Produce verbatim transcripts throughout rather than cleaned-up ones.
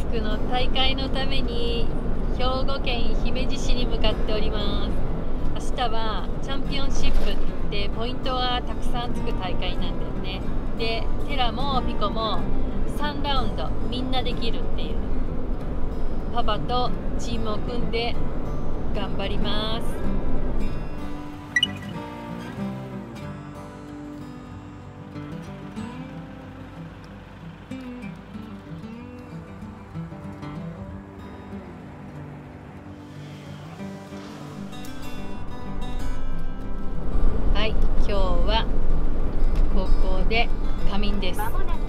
クの大会のために兵庫県姫路市に向かっております。明日はチャンピオンシップってポイントがたくさんつく大会なんだよね。で、テラもピコもさんラウンドみんなできるっていうパパとチームを組んで頑張ります。はい、今日はここで仮眠です。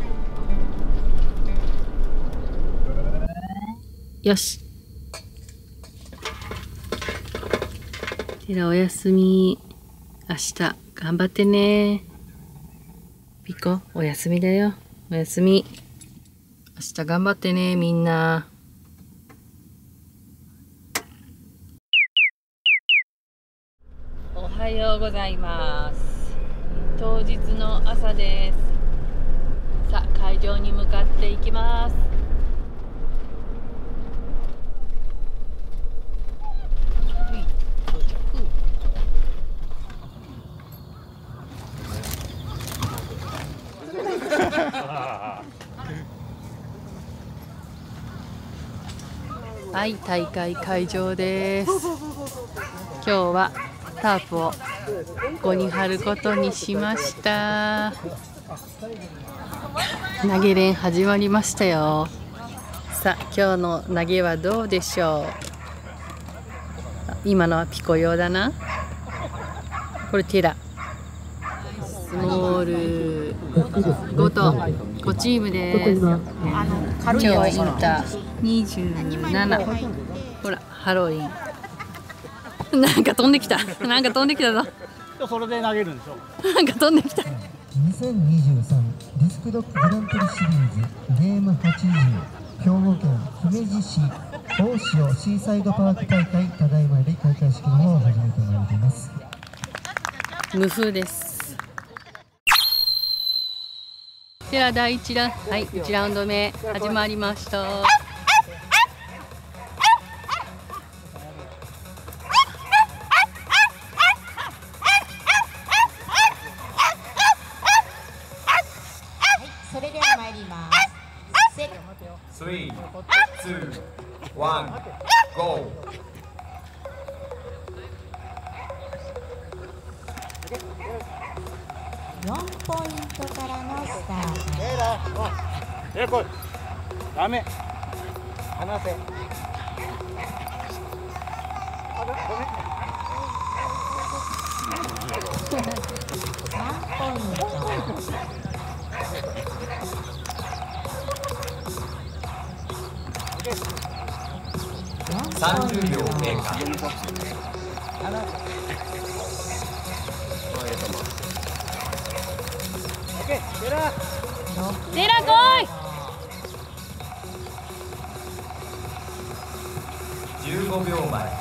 よし。テラおやすみ。明日頑張ってね。ピコおやすみだよ。おやすみ。明日頑張ってね、みんな。おはようございます。当日の朝です。さあ、会場に向かっていきます。はい、大会会場です。今日はタープをここに貼ることにしました。投げ練始まりましたよ。さあ、今日の投げはどうでしょう。今のはピコ用だな。これテラ。スモールごとごチームです。今日はインターにじゅうなな。ほら、ハロウィン。なんか飛んできた。なんか飛んできたぞ。 それで投げるんでしょ。 なんか飛んできた。 にせんにじゅうさんディスクドッググランプリシリーズゲームはちじゅう兵庫県姫路市大塩シーサイドパーク大会、ただいまより開会式の方を始めてまいります。 無風です。ではだいいちラウンド、はい、いちラウンド目始まりました。 それでは参ります。 スリー、ツー、ワン、ゴー。 よんポイントからのスタート。 えら、えらこい。ダメ。離せ。 さんポイント。 さんじゅうびょう経過。 テラ。 テラ来い。 じゅうごびょうまえ。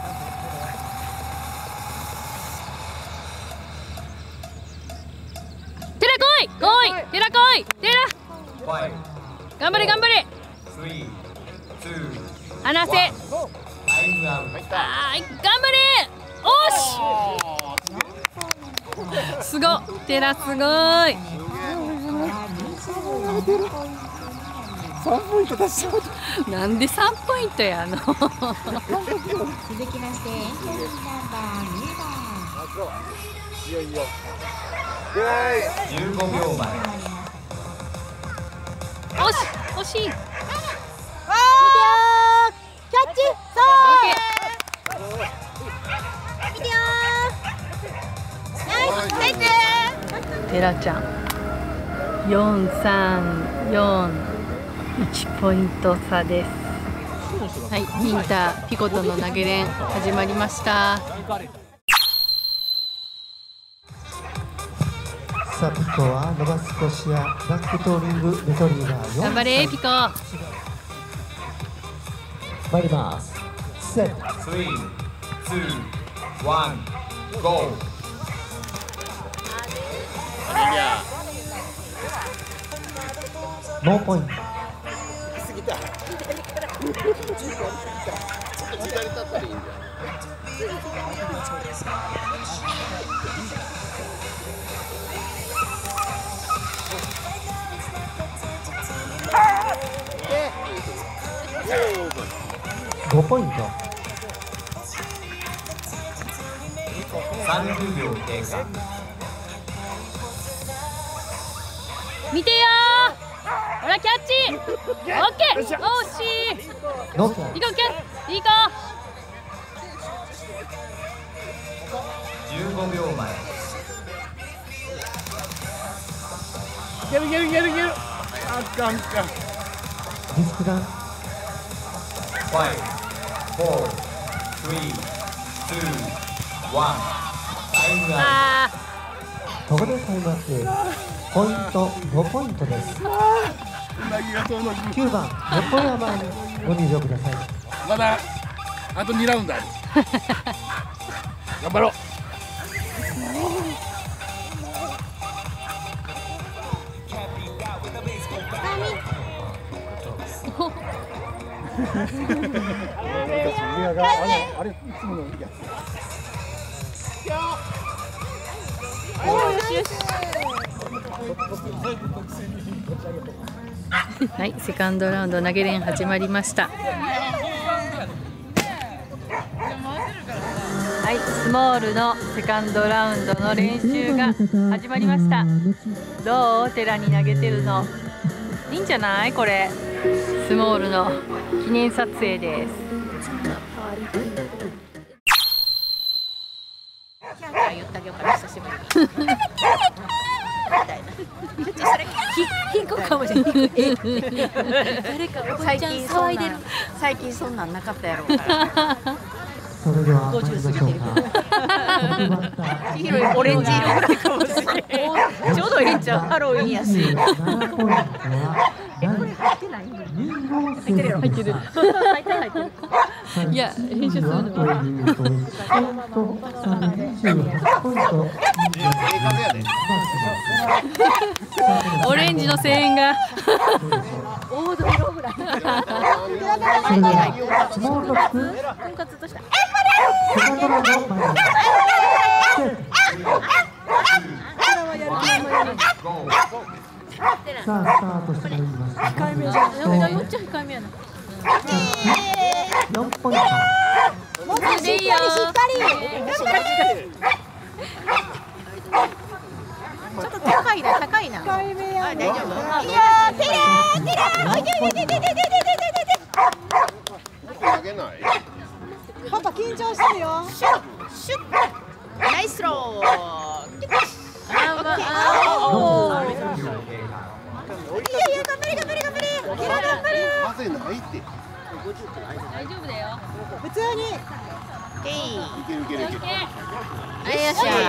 テラ来い来いテラ来いテラ頑張れ頑張れ。 スリー、ツー、 離せ。 タイムアウト。 あー、頑張れ。おし。すごい。テラすごい。 さんポイント出しちゃう。 なんでさんポイントやの。 続きましてエントリーナンバーにばん。 いいよいいよ。 じゅうごびょうまえ。 おし惜しい。 キャッチそう見てよー。ナイスナイス。 テラちゃんよんさんよんいちポイント差です。はい、インターピコとの投げ練始まりました。 さあ、ピコは伸ばす腰やバックトーリングレトリーバーよん。 頑張れピコ。 参ります。セット。 スリー、ツー、ワン、ゴー。 ノーポイント。 過ぎた。 ったらいいんじゃん。 ごポイント。 さんじゅうびょう経過。 見てよー。ほらキャッチ。オッケー。惜しい。 ノーキャッチ。 いこうキャッチ。いこじゅうごびょうまえ。 いけるいけるいけるいける。あっかんかん。 ディスクダウン。 ご、よん、さん、に、に、いち。タイムアウあここでタイムアップ。ポイントごポイントです。 うなぎが遠のききゅうばん横山にご入場ください。 まだあとにラウンドある。頑張ろう。あれいつものやつ。 はい、セカンドラウンド投げ練始まりました。はい、スモールのセカンドラウンドの練習が始まりました。どう？寺に投げてるの。いいんじゃない？これスモールの記念撮影です。 言ってあげようかな、久しぶりに。貧困かもしれない。誰かおばちゃん騒いでる。最近そんなんなかったやろうから。 それでは参りましょうか。 黄色いオレンジ色ぐらいかもしれない。ちょうどいいんちゃう。ハロウィンやし。 ななポイントは入ってない。 入ってるよ。 入ってる。入ってる入ってる。いや練習するの。オレンジの声援が。 大ドロぐらい。 それではスモールロック婚活とした。 セカンドラウンド参ります。さあスタートしてまいりました。控えめじゃん。 めっちゃ控えめやな。 よんポイント。 もっとしっかりしっかり。ちょっと高いな高いな。控えめや。大丈夫。いやーテレーテレー。いけいけいけいけいけいけいけ。 投げない。 パパ緊張してるよ。シュッシュッ。ナイスロー。あまあ。いやいや頑張れ頑張れ頑張れ。頑張れ。 風ないって。 大丈夫だよ。 普通に。 いけるいけるいける。 はいよっしゃ。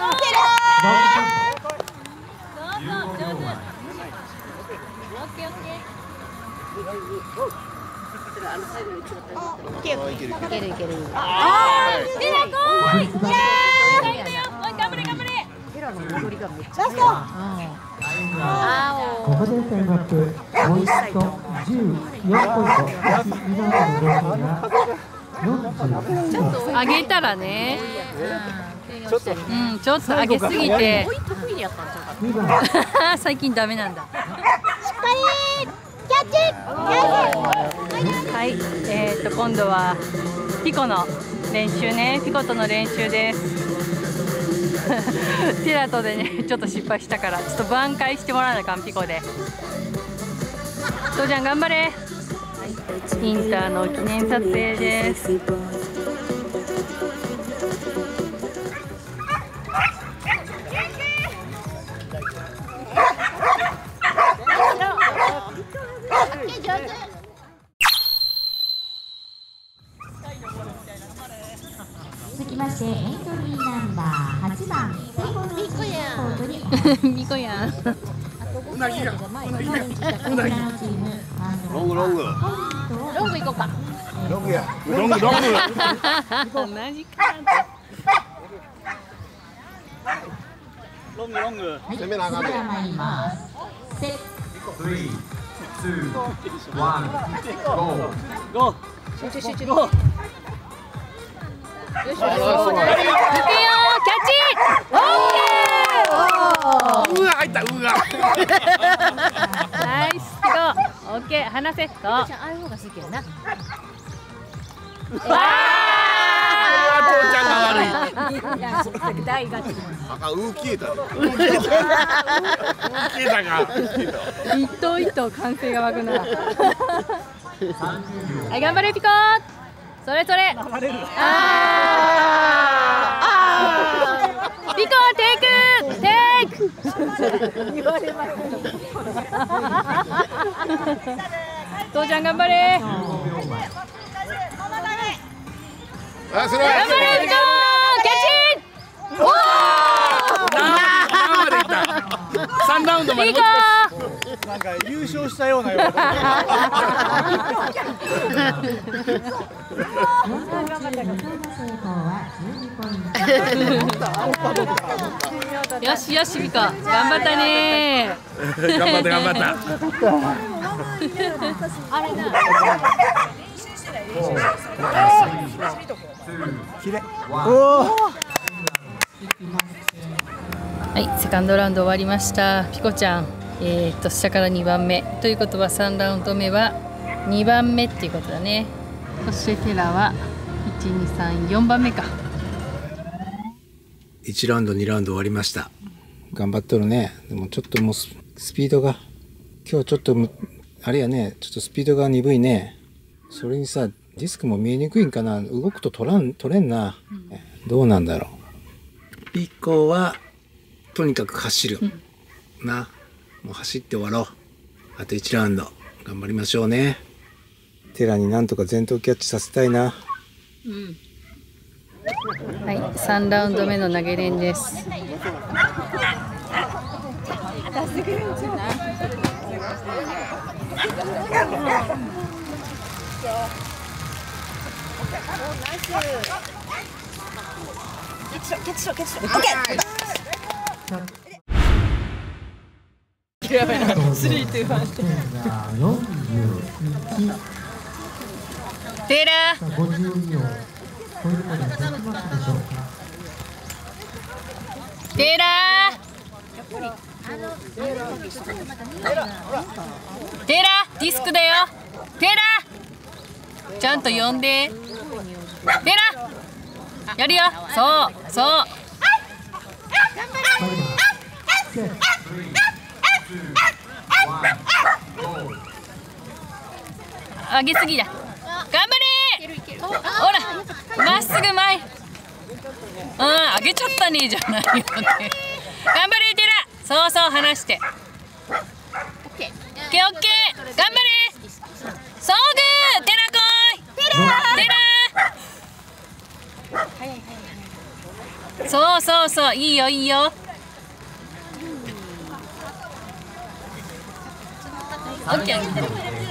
そうそう上手。オッケーオッケー。 いけるいける。 いけるいける。 ああ、テラ来い。イエーイ。頑張れ頑張れ。 テラの踊りがめっちゃ。ラスト。あここでタイムアップ。ポイントじゅうよんポイント。今ののちょっと上げたらね。 ちょっとうんちょっと上げすぎて。 ポイント不意にやったんちゃうか。 最近ダメなんだ。 しっかりキャッチ。 はい、えー、と今度はピコの練習ね、ピコとの練習です。テラトでね、ちょっと失敗したから、ちょっと挽回してもらわなあかん、ピコで。そうちゃん頑張れ。インターの記念撮影です。 続きましてエントリーナンバーはちばんビコやんミコやん。 うなぎがうなぎがうなぎ。 ロングロング。 ロング行こうか。 ロングや。 ロングロング。 同じか。 ロングロング。 はい、 攻めなあかんね。 それでは参ります。セットスリー、 two, one, go. ゴー。 集中集中。 ゴー。 よしよし。 いくよ、キャッチ。オッケー。 うわ入った。うわ。 ナイスピコ。オッケー、離せ。そう。 ちゃんああいう方が好きやな。 わ父ちゃんが悪い。 いや大勝ち。 あかん、う消えた。 消えたか。 ー。一頭一頭歓声が湧くな。はい、頑張れピコ。それそれ。ああ。ピコテイクテイク。 言われました。 父ちゃん頑張れ。 あ、それ。 頑張れピコキャッチ。おお。 三ラウンドまでピコ。 なんか優勝したようなような。 よしよしピコ頑張ったね。 頑張った頑張った。 あれな。 きれい。 はい、セカンドラウンド終わりました。ピコちゃん、えー、っと下からにばんめということはさんラウンド目はにばんめっていうことだね。そしてテラはいち、に、さん、よんばんめか。 いちラウンドにラウンド終わりました。頑張っとるね。でもちょっともうスピードが今日ちょっとあれやね、ちょっとスピードが鈍いね。それにさディスクも見えにくいんかな。動くと取らん取れんな、うん、どうなんだろう。ピコはとにかく走る、うん、な、もう走って終わろう。あといちラウンド頑張りましょうね。テラになんとか前頭キャッチさせたいな。 うん、はい、さんラウンド目の投げ練です。やばいな、スリー、ツー、ワン。テラテラテラディスクだよ。テラちゃんと呼んで。テラやるよ。そうそう上げすぎだ。頑張れ。ほらまっすぐ前。うん、上げちゃったねじゃないよね。頑張れテラ。そうそう離して。オッケーオッケー頑張れ。そうぐーテラ来い。テラテラそうそうそういいよいいよ。オッケーテラ来い。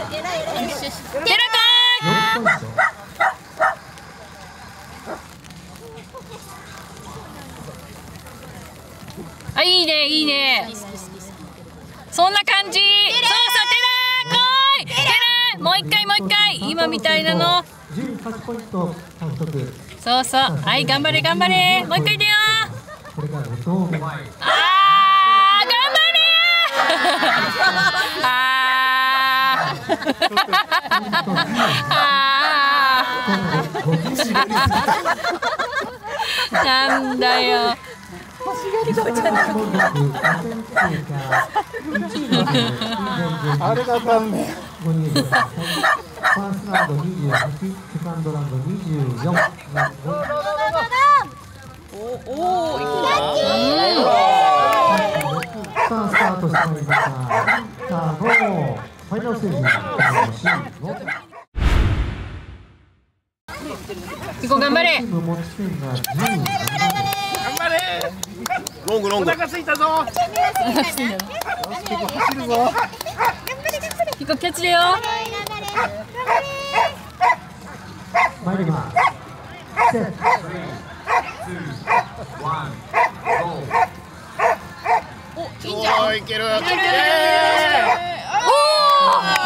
あ、いいねいいね。そんな感じ。そうそうテラ来い。テラもう一回もう一回今みたいなの。そうそうはい頑張れ頑張れもう一回だよ。あー頑張れあーなんだよ。 あれがダメ。 ファーストラウンドにじゅうはち、セカンドラウンドにじゅうよん。 おおー、 さあスタートしてまいりました。さあゴーファイナルステージ。 ピコ頑張れ。 持ち点がじゅう。 頑張れ。 ロングロング。 お腹すいたぞ。走るぞ。 ピコキャッチだよ。 参ります。セット。 お、いける。 おお。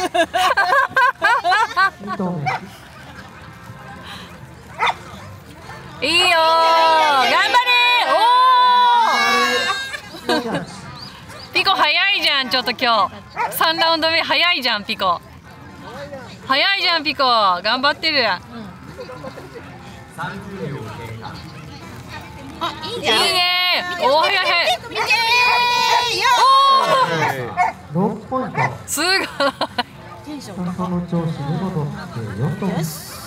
いいよー、頑張れー。おーピコ早いじゃん。ちょっと今日さんラウンド目早いじゃん。ピコ早いじゃん。ピコ頑張ってる。 あ、いいじゃん。 いいねー。おー早い早い。 見てーよろくポイント。 すごい。 テンションその調子で戻ってよんポイント。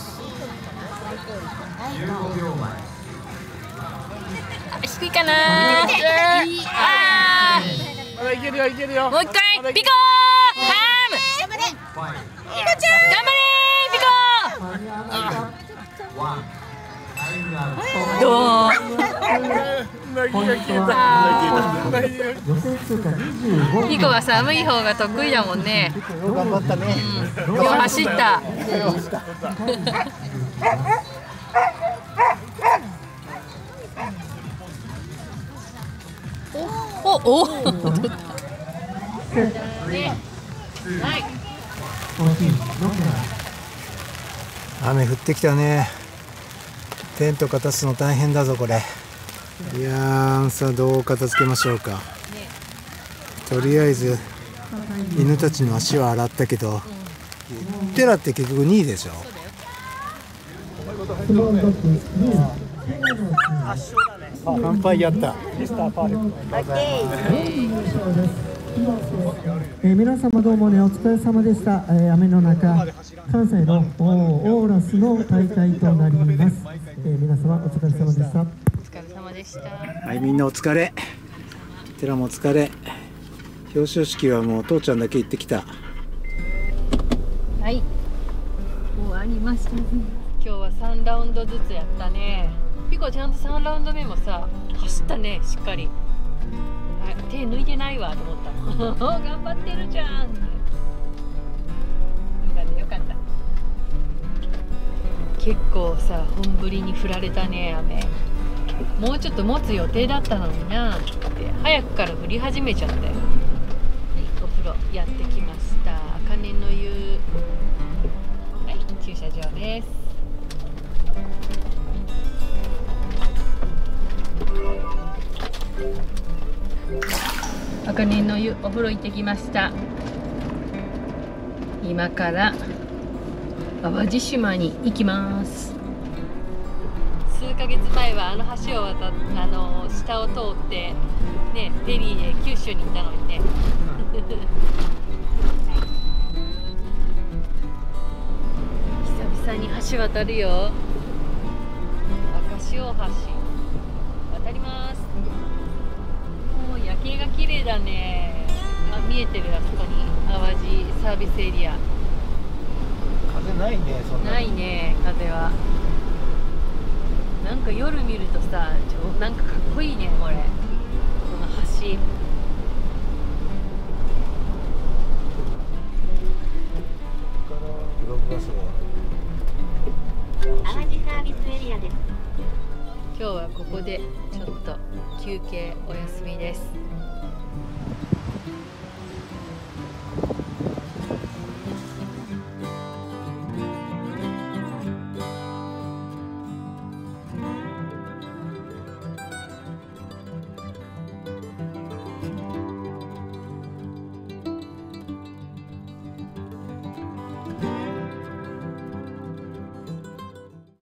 低いかなー。あーまだいけるよいけるよ。 もう一回ピコーハム。 頑張れ。 ピコちゃん頑張れーピコ。どうピコは寒い方が得意だもんね。 頑張ったね。 今日走った。おお。 雨降ってきたね。テント片すの大変だぞこれ。いやーさあどう片付けましょうか。とりあえず犬たちの足は洗ったけど、テラって結局にいでしょ。乾杯やった。 えー、皆様どうもねお疲れ様でした。えー、雨の中関西のオーラスの大会となります。えー、皆様お疲れ様でした。 お疲れ様でした。 はい、みんなお疲れ。テラもお疲れ。表彰式はもう父ちゃんだけ行ってきた。 はい、終わりました。今日はさんラウンドずつやったね。ピコちゃんとさんラウンド目もさ走ったね、しっかり。手抜いてないわと思った頑張ってるじゃん。よかったよかった。結構さ本降りに降られたね雨。もうちょっと持つ予定だったのになって早くから降り始めちゃったよ。はい、お風呂やってきました。茜の湯。はい、駐車場です。茜の湯お風呂行ってきました。今から淡路島に行きます。数ヶ月前はあの橋を渡っあの下を通ってねフェリーで九州に行ったのにね久々に橋渡るよ。赤潮橋渡ります。夜景が綺麗だね。あ、見えてる、あそこに淡路サービスエリア。 風ないね、そんな。 ないね、風は。なんか夜見るとさ、ちょなんかかっこいいね、これ。この橋。